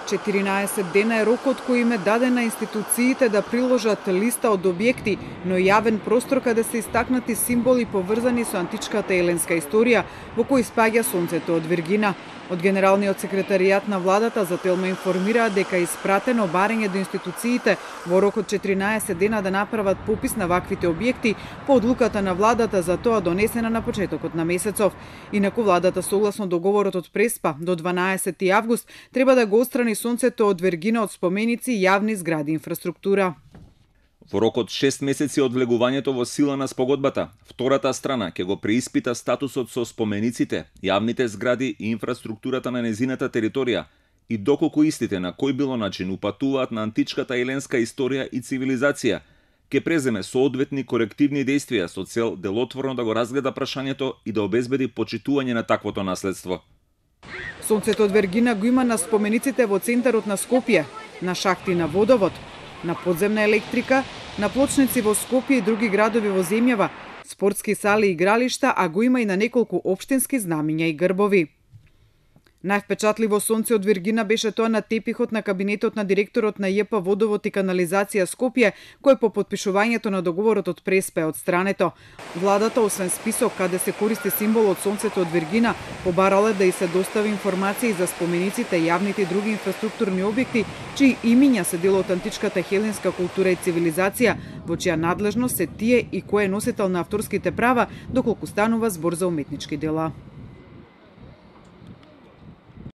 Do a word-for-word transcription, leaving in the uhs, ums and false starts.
четиринаесет дена е рокот кој им е даден на институциите да приложат листа од објекти, но јавен простор каде се истакнати символи поврзани со античката еленска историја, во кој спаѓа сонцето од Виргина. Од Генералниот секретаријат на владата за Телма информираа дека е испратено барање до институциите во рок од четиринаесет дена да направат попис на ваквите објекти по одлуката на владата за тоа донесена на почетокот на месецов. Инаку владата согласно договорот од Преспа до дванаесети август треба да го отстрани сонцето од Виргина од споменици, јавни згради и инфраструктура. Во рок од шест месеци од влегувањето во сила на спогодбата, втората страна ќе го преиспита статусот со спомениците, јавните згради и инфраструктурата на незината територија и доколку истите на кој било начин упатуваат на античката еленска историја и цивилизација, ќе преземе соодветни корективни действија со цел делотворно да го разгледа прашањето и да обезбеди почитување на таквото наследство. Сонцето од Виргина го има на спомениците во центарот на Скопје, на шахти на водовод, на подземна електрика, на плочници во Скопје и други градови во земјава, спортски сали и игралишта, а го има и на неколку општински знамиња и грбови. Највпечатливо сонце од Виргина беше тоа на тепихот на кабинетот на директорот на ЈП Водовод и канализација Скопје, кој по подпишувањето на договорот од Преспа е отстрането. Владата, освен список каде се користи символот сонцето од Виргина, побарала да и се достави информации за спомениците, јавните и други инфраструктурни објекти, чии имиња се дел од античката хеленска култура и цивилизација, во чија надлежност се тие и кој е носител на авторските права, доколку станува збор за уметнички дела.